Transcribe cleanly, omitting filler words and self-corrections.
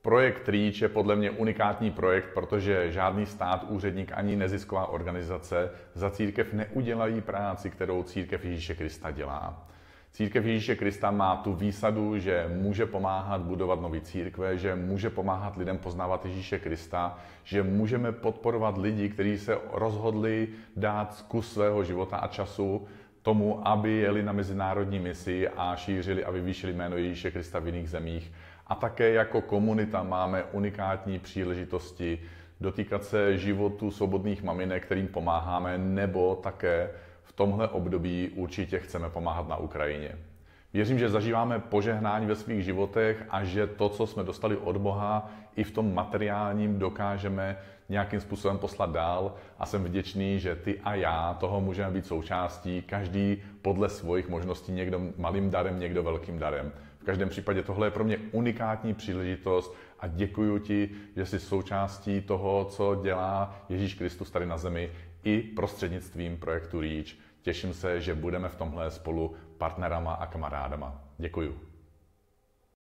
Projekt REACH je podle mě unikátní projekt, protože žádný stát, úředník ani nezisková organizace za církev neudělají práci, kterou církev Ježíše Krista dělá. Církev Ježíše Krista má tu výsadu, že může pomáhat budovat nové církve, že může pomáhat lidem poznávat Ježíše Krista, že můžeme podporovat lidi, kteří se rozhodli dát kus svého života a času tomu, aby jeli na mezinárodní misi a šířili a vyvýšili jméno Ježíše Krista v jiných zemích. A také jako komunita máme unikátní příležitosti dotýkat se životu svobodných maminek, kterým pomáháme, nebo také v tomhle období určitě chceme pomáhat na Ukrajině. Věřím, že zažíváme požehnání ve svých životech a že to, co jsme dostali od Boha, i v tom materiálním dokážeme nějakým způsobem poslat dál a jsem vděčný, že ty a já toho můžeme být součástí, každý podle svých možností, někdo malým darem, někdo velkým darem. V každém případě tohle je pro mě unikátní příležitost a děkuji ti, že jsi součástí toho, co dělá Ježíš Kristus tady na zemi i prostřednictvím projektu REACH. Těším se, že budeme v tomhle spolu partnerama a kamarádama. Děkuji.